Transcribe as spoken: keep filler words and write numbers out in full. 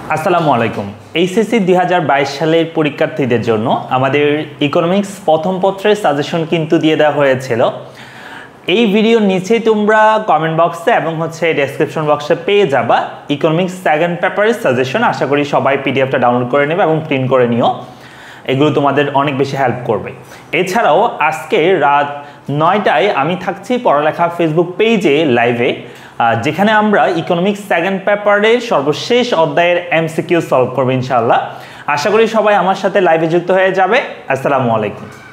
আসসালামু আলাইকুম। এইচএসসি দুই হাজার বাইশ সালের পরীক্ষার্থীদের জন্য আমাদের ইকোনমিক্স প্রথম পত্রের সাজেশন কিন্তু দিয়ে দেওয়া হয়েছিল। এই ভিডিওর নিচেই তোমরা কমেন্ট বক্সে এবং হচ্ছে ডেসক্রিপশন বক্সে পেয়ে যাবা ইকোনমিক্স সেকেন্ড পেপারের সাজেশন। আশা করি সবাই পিডিএফটা ডাউনলোড করে নেবে এবং প্রিন্ট করে নিও, এগুলো তোমাদের অনেক বেশি হেল্প করবে। এছাড়াও আজকে রাত নয়টায় আমি থাকছি পড়ালেখা ফেসবুক পেজে লাইভে, যেখানে আমরা ইকোনমিক্স সেকেন্ড পেপারের সর্বশেষ অধ্যায়ের এমসিকিউ সলভ করবো ইনশাআল্লাহ। আশা করি সবাই আমার সাথে লাইভে যুক্ত হয়ে যাবে। আসসালামু আলাইকুম।